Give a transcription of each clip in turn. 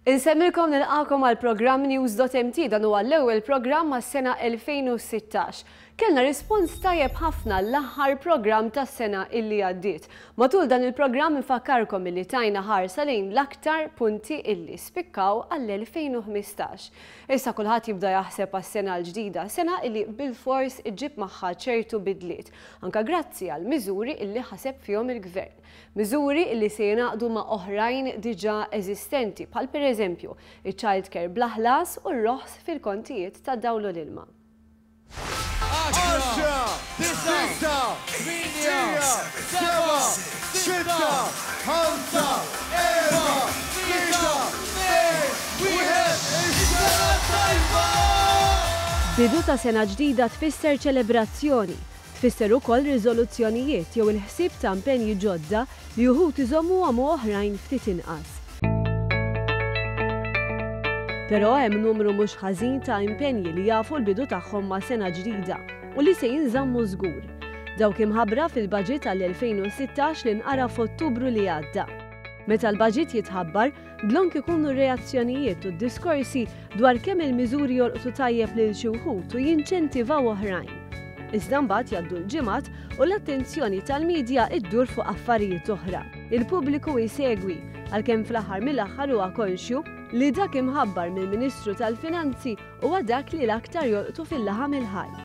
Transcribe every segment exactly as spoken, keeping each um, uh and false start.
Insemmilkom nilqakom għal programm News.Mt dan huwa l-ewwel programm għas-sena elfejn u sittax. Kellna rispons tajjeb ħafna l-aħħar programm tas-sena illi għaddiet. Matul dan il-programm infakkarkom illi tajna ħarsa lejn l-aktar punti illi spikkaw għall-elfejn u ħmistax. Issa kulħadd jibda jaħseb għas-sena l-ġdida, sena illi bil-fors iġġib magħha ċertu bidliet, anke grazzi għal miżuri illi ħaseb fihom il-gvern. Miżuri illi se jingħaqdu ma' oħrajn diġà eżistenti, bħal pereżempju iċ-child care bl-aħlas u r-roħs fil-kontijiet ta' dawlu l-ilma. Bidu ta' sena ġdida tfisser ċelebrazzjoni, tfisser ukoll riżoluzzjonijiet jew il-ħsieb ta' impenji ġodda li uħud iżommu għamu oħrajn ftit inqas. Però hemm numru mhux ħażin ta' impenji li jafu l-bidu tagħhom ma' sena ġdida u li se jinżammu żgur. Dawk imħabbra fil-baġit għall-elfejn u sittax li nqara f'Ottubru li għadda. Meta l-baġit jitħabbar, blonk ikunu reazzjonijiet u diskorsi dwar kemm il-miżuri jolqtu tajjeb lil xi wħud u jinċentivaw oħrajn. Iżda mbagħad jgħaddu l-ġimgħat u l-attenzjoni tal-midja iddur fuq affarijiet oħra. Il-pubbliku jsegwi għalkemm fl-aħħar mill-aħħar huwa konxju li dak imħabbar mill-Ministru tal-Finanzi huwa dak li l-aktar jolqtu fil-laħam il-ħaj.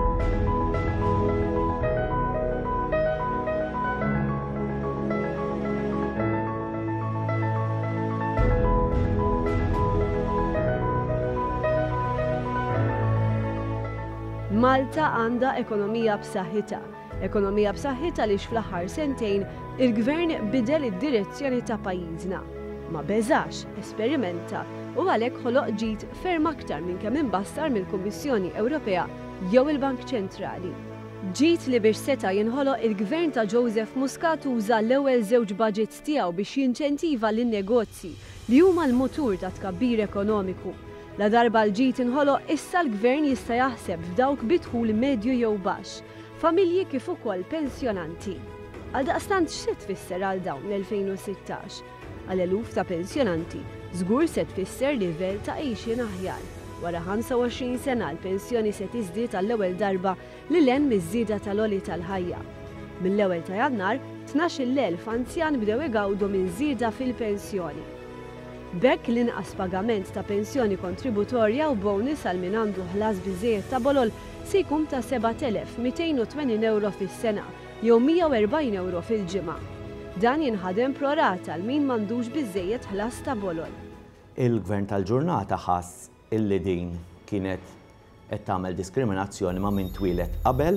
Malta għandha ekonomija b'saħħitha. Ekonomija b'saħħitha li fl-aħħar sentejn il-gvern bidel id-direzzjoni ta' pajjiżna. Ma beżax, esperimenta u għalhekk ħoloq ġid ferm aktar minn kemm imbassar mill-Kummissjoni Ewropea jew il-Bank Ċentrali. Ġid li biex seta' jinħoloq il-gvern ta' Joseph Muscat uża l-ewwel żewġ budgets tiegħu biex jinċentiva lin-negozji li huma l-mutur ta' tkabbir ekonomiku. La darba l-ġid inħoloq issa l-gvern jista' jaħseb f'dawk bidħul medju jew baxx, familji kif ukoll pensjonanti. Għaldaqstant x'se tfisser għal dawn l-elfejn u sittax? Għal eluf ta' pensjonanti, żgur se tfisser livell ta' għixien aħjar. Wara ħamsa u għoxrin sena l-pensjoni se tiżdied għall-ewwel darba lil hemm miż-żieda tal-għoli tal-ħajja. Mill-ewwel ta' Jannar, tnax-il elf anzjan bdew igawdu minn żieda fil-pensjoni. Bekk l-inqas pagament ta' pensjoni kontributorja u bonus għal min għandu ħlas biżejjed ta' bolol se jkun ta' seba' elef mejtejn u tmaniin euro fis-sena jew mija u erbgħin euro fil-ġimgħa. Dan jinħadem pro rata għal min m'għandux biżejjed ħlas ta' bolol. Il-Gvern tal-Ġurnata ħass illi din kienet qed tagħmel diskriminazzjoni ma' min twieled qabel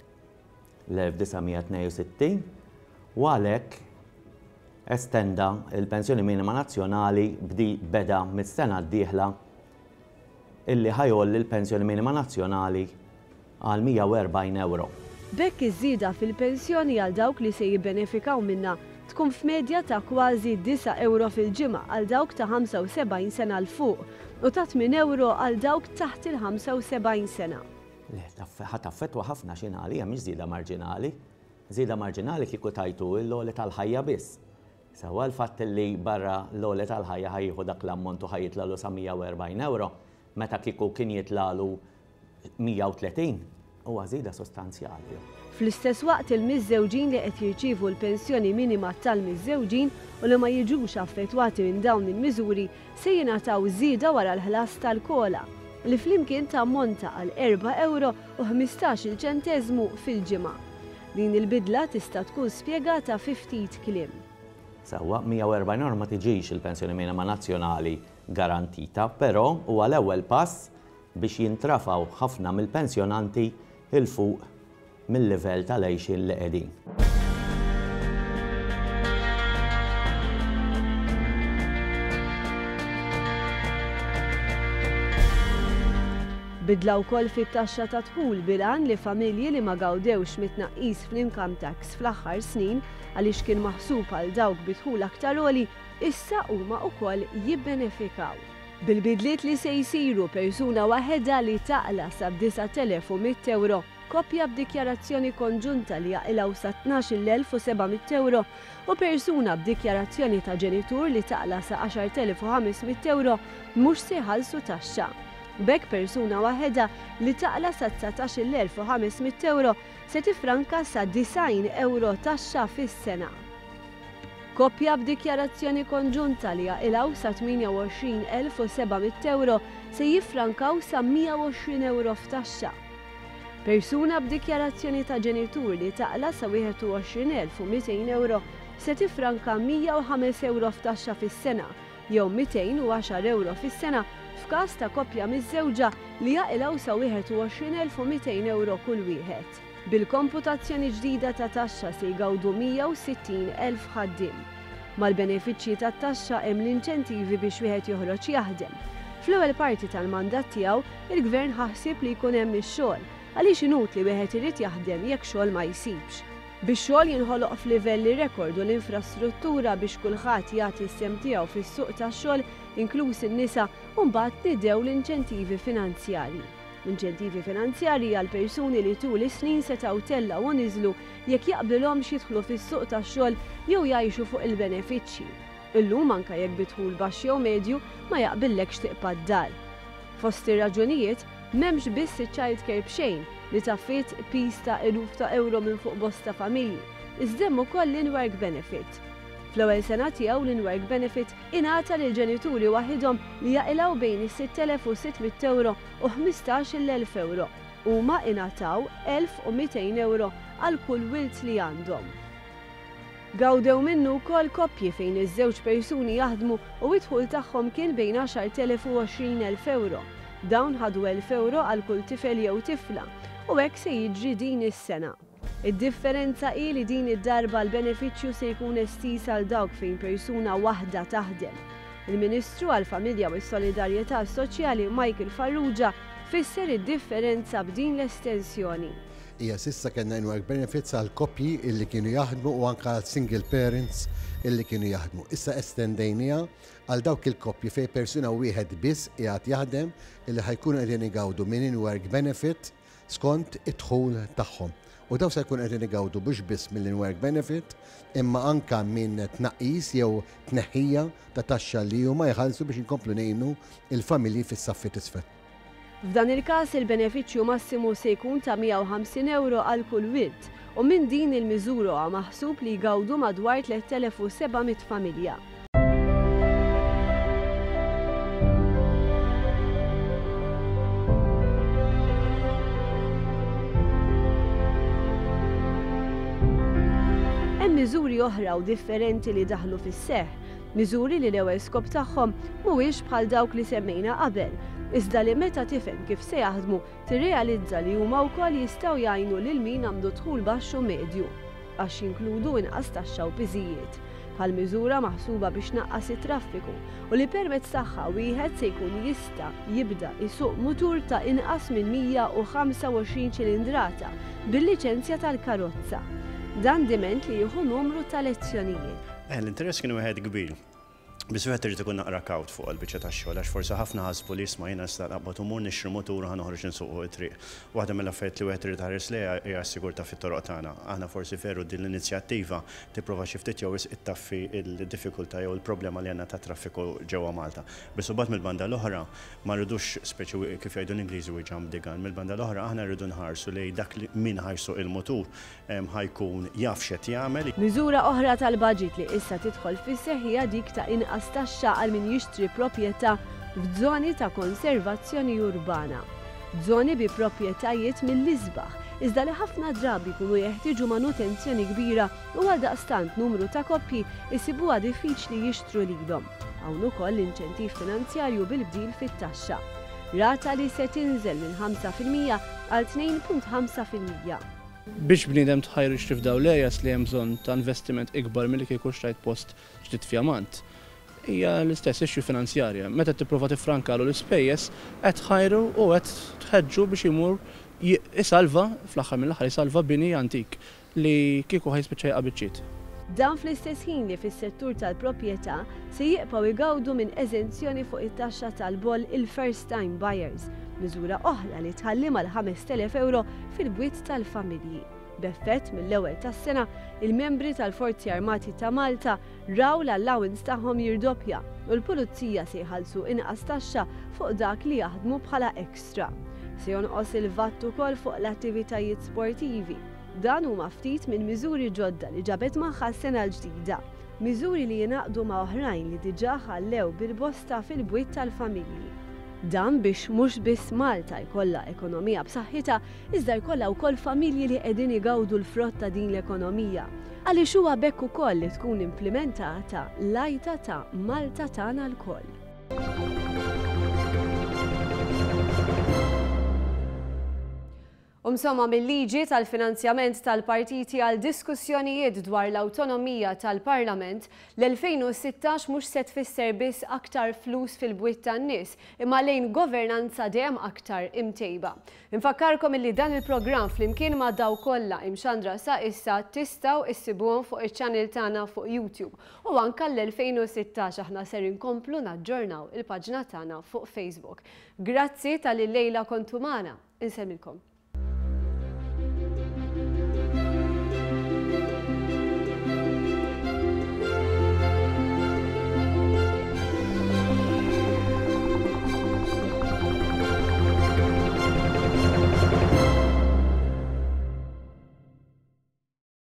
l-elf disajn tnejn u sittin u għalhekk estenda il-pensjoni minima nazzjonali bdi beda mis-sena d-dieħla illi ħajolli l-pensjoni minima nazzjonali għal mija u erbgħin euro. Bekk iż-żieda fil-pensjoni għal dawk li se jibbenefikaw minnha tkun f'medja ta' kważi disa' euro fil-ġimgħa għal dawk ta' ħamsa u sebgħin sena l fuq u ta' tmien euro għal dawk taħt il-ħamsa u sebgħin sena. Le, ħataffettwa ħafna xinali, hemm mhix żieda marġinali. Żieda marġinali kieku tajtu l-għoli tal-ħajja biss. Sewa l-fatt li barra l-għoli tal-ħajja ħajjieħu dak l-ammont u ħajjitlalu sa mija u erbgħin euro, meta kieku kien jitlalu mija u tletin, huwa żieda sostanzjali. Fl-istess waqt il-miż-żewġin li qed jirċievu l-pensjoni minima tal-miż-żewġin u li ma jiġux affettwati minn dawn il-miżuri se jingħataw żieda wara l-ħlas tal-kola li flimkien tammonta għal erba' euro u ħmistax-il ċenteżmu fil-ġimgħa. Din il-bidla tista' tkun spjegata fi ftit kliem. Sewwa mija u erbgħin euro ma tiġix il-pensjoni minima nazzjonali garantita, però huwa l-ewwel pass biex jintrafaw ħafna mill-pensjonanti il fuq mill-livell tal-għejxin li qegħdin. Bidla wkoll fit-taxxa ta' dħul bilan li familji li ma gawdewx mit-tnaqqis fl-income tax fl-aħħar snin għaliex kien maħsub għal dawk bidħul aktar għoli issa huma wkoll jibbenefikaw. Bil-bidliet li se jsiru persuna waħedha li taqla sa b'disa' elef u mitt euro koppja b'dikjarazzjoni konġunta li jaqilgħu sa tnax-il elf u sebgħimiet euro u persuna b'dikjarazzjoni ta' ġenitur li taqla sa għaxar elef u ħamesmiet euro mhux se jħallsu taxxa. B'hekk persuna waħedha li taqla sa tsatax-il elf u ħamesmiet euro se tifranka sa disgħin euro taxxa fis-sena. Koppja b'dikjarazzjoni konġunta li jaqilgħu sa tminja u għoxrin elf u sebgħimiet euro se jiffrankaw sa mija u għoxrin euro f'taxxa. Persuna b'dikjarazzjoni ta' ġenitur li taqla sa wieħed u għoxrin elf u miytejn euro se tifranka mija u ħames euro f'taxxa fis-sena jew miytejn u għaxar euro fis-sena f'każ ta' koppja miż-żewġa li jaqilgħu sa wieħed u għoxrin elf u miytejn euro kull wieħed. Bil-komputazzjoni ġdida ta' taxxa se jgawdu mija u sittin elf ħaddiem. Mal-benefiċċji tat-taxxa hemm l-inċentivi biex wieħed joħroġ jaħdem. Fl-ewwel parti tal-mandat tiegħu, il-Gvern ħassib li jkun hemm ix-xogħol għaliex inut li wieħed irid jaħdem jekk xogħol ma jsibx. Bix-xogħol jinħoloq f'livelli rekord u l-infrastruttura biex kulħadd jagħti s-sem tiegħu fis-suq tax-xogħol inkluż in-nisa u mbagħad nidew l-inċentivi finanzjarji. L-inċentivi finanzjarji għal persuni li tul is-snin setgħu tellaw u niżlu jekk jaqbilhomx jidħlu fis-suq tax-xogħol jew jgħixu fuq il-benefiċċji. Illum anke jekk bidħul baxx jew medju ma jaqbillekx tiqpa' d-dar. Fost ir-raġunijiet m'hemmx biss iċ-child care b'xejn li taffiet pis ta' eluf ta' euro minn fuq bosta familji, iżda hemm ukoll l-in-work benefit. Fl-ewwel sena tiegħu l-in-work benefit ingħata lil ġenituri waħedhom li jaqilgħu bejn is-sitt elef u sittmiet euro u ħmistax-il elf euro. Huma ingħataw elf u miytejn euro għal kull wild li għandhom. Gawdew minnu wkoll koppji fejn iż-żewġ persuni jaħdmu u d-dħul tagħhom kien bejn għaxar elef u għoxrin elf euro. Dawn ħadu elf euro għal kull tifel jew tifla u hekk se jiġri din is-sena. Id-differenza hi li din id-darba l-benefiċċju se jkun estiż għal dawk fejn persuna waħda taħdem. Il-Ministru għall-Familja u s-Solidarjetà Soċjali Michael Farrugia fisser id-differenza b'din l-estensjoni. Hija sissa kellna in-work benefits għal koppji illi kienu jaħdmu u anke għal single parents illi kienu jaħdmu. Issa estendejnija għal dawk il-koppji fejn persuna wieħed biss qiegħed jaħdem illi ħajkunu qegħdin igawdu minn in-work benefit skont id-dħul tagħhom. U daw se jkun qegħdin igawdu mhux biss mill-in-work benefit imma anke minn tnaqqis jew tneħħija ta' taxxa li huma jħallsu biex inkomplu ngħinu il-familji fis-saffi t'isfel. F'dan il-każ il-benefiċċju massimu se jkun ta' mija u ħamsin euro għal kull wild u minn din il-miżura huwa maħsub li jgawdu madwar tliet elef u sebgħimiet familja. Hemm miżuri oħra u differenti li daħlu fis-seħħ, miżuri li l-ewwel skop tagħhom mhuwiex bħal dawk li semmejna qabel, iżda li meta tifhem kif se jaħdmu tirrealizza li huma wkoll jistgħu jgħinu lil min għandu dħul baxx u medju għax jinkludu inqas taxxa u piżijiet. Bħal miżura maħsuba biex naqqas it-traffiku u li permezz tagħha wieħed se jkun jista' jibda jsuq mutur ta' inqas minn mija u ħamsa u għoxrin ċilindrata bil-liċenzja tal-karozza. Dan diment li jieħu numru ta' lezzjonijiet. L-interess kienu wieħed kbir. Biss wieħed irid ikun naqra kawt fuq il-biċċa tax-xogħol għax forsi ħafna ħasbu li isma' jiena nista' naqbad umur nixtri mutur ħa noħroġ insuqu t-triq. Waħda mill-affarijiet li wieħed irid ħares lejha hija s-sigurtà fit-toroq tagħna. Aħna forsi veru din l-inizjattiva tipprova xi ftit jew ittaffi l-diffikultà jew il-problema li għandna ta' traffiku ġewwa Malta. Biss imbagħad mill-banda l-oħra ma rridux speċi kif jgħidu l-Ingliżi we jump the gun. Mill-banda l-oħra aħna rridu nħarsu lejn dak li min ħajsuq il-mutur ħajkun jaf x'qed jagħmel. Miżura oħra tal-baġit li issa tidħol fis-seħħ hija dik ta' inqas taxxa għal min jixtri proprjetà f'żoni ta' konservazzjoni urbana. Żoni bi proprjetajiet mill-isbaħ, iżda li ħafna drabi jkunu jeħtieġu manutenzjoni kbira u għaldaqstant numru ta' koppji isibuha diffiċli jixtru lilhom. Hawn ukoll inċentiv finanzjarju bil-bdil fit-taxxa. Rata li se tinżel minn ħamsa fil-mija għal tnejn punt ħamsa fil-mija. Biex bniedem tħajru xtrif daw l-areas li hemm bżonn ta' investiment ikbar milli kieku xtrajt post ġdid fjamant. Hija l-istess issue finanzjarja. Meta tipprova tifrankalu l-ispejjeż qed tħajru u qed tħeġġu biex imur isalva fl-aħħar mill-aħħar isalva bini antik li kieku ħajspiċċa jaqa' biċċiet. Dan fl-istess ħin li fis-settur tal-proprjetà se jibqgħu jgawdu minn eżenzjoni fuq it-taxxa tal-boll il-first time buyers miżura oħra li tħallim għal ħames telef euro fil-bwiet tal-familji. B'effett mill-ewwel tas-sena, il-membri tal-Forzi Armati ta' Malta raw l-allowance tagħhom jirdoppja u l-pulizija se jħallsu inqas taxxa fuq dak li jaħdmu bħala ekstra. Se jonqos il-vatt ukoll fuq l-attivitajiet sportivi. Dan huma ftit minn miżuri ġodda li ġabet magħha s-sena l-ġdida. Miżuri li jingħaqdu ma' oħrajn li diġà ħallew bil-bosta fil-bwiet tal-familji. Dan biex mhux biss Malta jkollha ekonomija b'saħħitha, iżda jkollha wkoll familji li qegħdin igawdu l-frott ta' din l-ekonomija. Għaliex huwa bekk ukoll li tkun implementata l-għajta ta' Malta tagħna lkoll. Umsomma mill-liġi tal-finanzjament tal-partiti għal diskussjonijiet dwar l-awtonomija tal-Parlament, l-elfejn u sittax mhux se tfisser biss aktar flus fil-bwiet tan-nies, imma lejn governanza dejjem aktar imtejba. Infakkarkom illi dan il-programm flimkien ma' Dawk kollha imxandra sa issa tistgħu issibuhom fuq iċ-channel tagħna fuq YouTube. U anke l-elfejn u sittax aħna ser inkomplu naġġornaw il-paġna tagħna fuq Facebook. Grazzi tal-lejla kontu magħna. Insemmilkom.